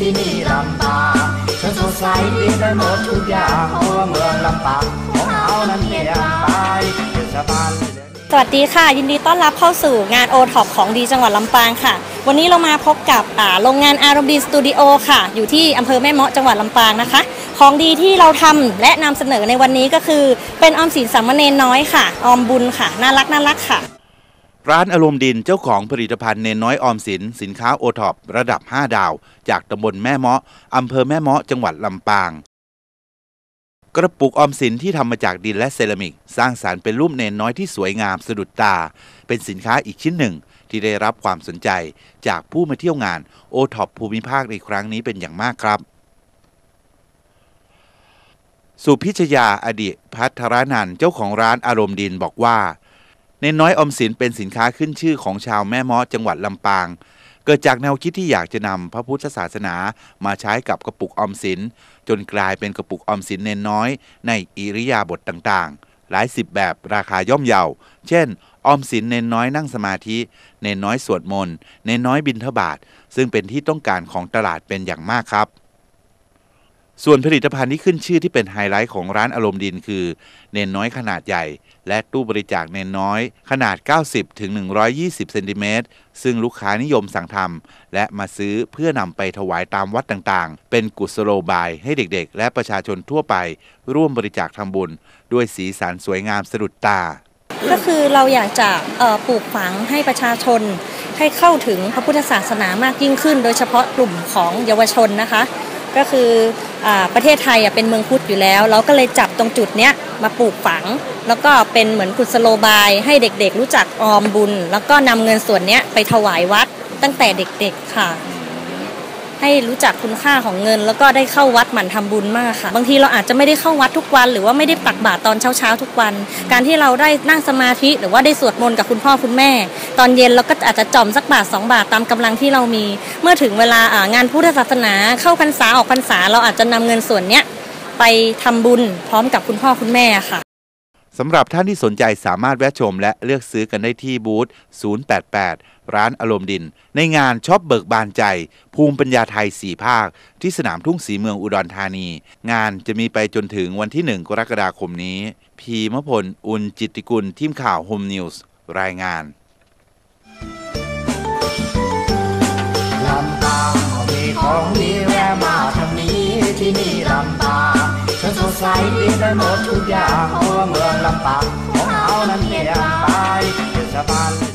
ที่นี่ลำปางฉันสดใสดีไปหมดทุกอย่างเพราะว่าเมืองลำปางของเรานั้นเปลี่ยนไปสบายสวัสดีค่ะยินดีต้อนรับเข้าสู่งาน O-Top ของดีจังหวัดลำปางค่ะวันนี้เรามาพบกับโรงงานอารมณ์ดีสตูดิโอค่ะอยู่ที่อำเภอแม่เมาะจังหวัดลำปางนะคะของดีที่เราทำและนำเสนอในวันนี้ก็คือเป็นออมสินสามเณรน้อยค่ะออมบุญค่ะน่ารักค่ะร้านอารมณ์ดินเจ้าของผลิตภัณฑ์เนนน้อยออมสินสินค้าโอท็อประดับ5 ดาวจากตำบลแม่เมาะอำเภอแม่เมาะจังหวัดลำปางกระปุกออมสินที่ทำมาจากดินและเซรามิกสร้างสรรค์เป็นรูปเนนน้อยที่สวยงามสะดุดตาเป็นสินค้าอีกชิ้นหนึ่งที่ได้รับความสนใจจากผู้มาเที่ยวงานโอท็อปภูมิภาคในครั้งนี้เป็นอย่างมากครับสุพิชยาอดีตพัทรนันท์เจ้าของร้านอารมณ์ดินบอกว่าเนนน้อยออมสินเป็นสินค้าขึ้นชื่อของชาวแม่เมาะจังหวัดลำปางเกิดจากแนวคิดที่อยากจะนำพระพุทธศาสนามาใช้กับกระปุกออมสินจนกลายเป็นกระปุกออมสินเนนน้อยในอิริยาบถต่างๆหลายสิบแบบราคาย่อมเยาเช่นออมสินเนนน้อยนั่งสมาธิเนนน้อยสวดมนต์เนนน้อยบิณฑบาตซึ่งเป็นที่ต้องการของตลาดเป็นอย่างมากครับส่วนผลิตภัณฑ์ที่ขึ้นชื่อที่เป็นไฮไลท์ของร้านอารมณ์ดินคือเนนน้อยขนาดใหญ่และตู้บริจาคเนนน้อยขนาด90 ถึง 120 เซนติเมตรซึ่งลูกค้านิยมสั่งทำและมาซื้อเพื่อนำไปถวายตามวัดต่างๆเป็นกุศโลบายให้เด็กๆและประชาชนทั่วไปร่วมบริจาคทำบุญด้วยสีสันสวยงามสะดุดตาก็คือเราอยากจะปลูกฝังให้ประชาชนให้เข้าถึงพระพุทธศาสนามากยิ่งขึ้นโดยเฉพาะกลุ่มของเยาวชนนะคะก็คือประเทศไทยเป็นเมืองพุทธอยู่แล้วเราก็เลยจับตรงจุดเนี้ยมาปลูกฝังแล้วก็เป็นเหมือนกุศโลบายให้เด็กๆรู้จักออมบุญแล้วก็นำเงินส่วนนี้ไปถวายวัดตั้งแต่เด็กๆค่ะให้รู้จักคุณค่าของเงินแล้วก็ได้เข้าวัดหมั่นทำบุญมากค่ะบางทีเราอาจจะไม่ได้เข้าวัดทุกวันหรือว่าไม่ได้ตักบาตรตอนเช้าทุกวันการที่เราได้นั่งสมาธิหรือว่าได้สวดมนต์กับคุณพ่อคุณแม่ตอนเย็นเราก็อาจจะจ่อมสักบาท2 บาทตามกำลังที่เรามีเมื่อถึงเวลางานพุทธศาสนาเข้าพรรษาออกพรรษาเราอาจจะนำเงินส่วนนี้ไปทำบุญพร้อมกับคุณพ่อคุณแม่ค่ะสำหรับท่านที่สนใจสามารถแวะชมและเลือกซื้อกันได้ที่บูธ 088 ร้านอารมณ์ดินในงานช็อปเบิกบานใจภูมิปัญญาไทย4 ภาคที่สนามทุ่งศรีเมืองอุดรธานีงานจะมีไปจนถึงวันที่1 กรกฎาคมนี้พีมพล อุ่นจิตติกุลทีมข่าวโฮมนิวส์รายงานลำปางมีของดีแวะมาทางนี้ที่นี่ลำปางฉันสดใสดีไปหมดทุกอย่างเพราะว่าเมืองลำปางของเรานั้นเปลี่ยนไปสบาย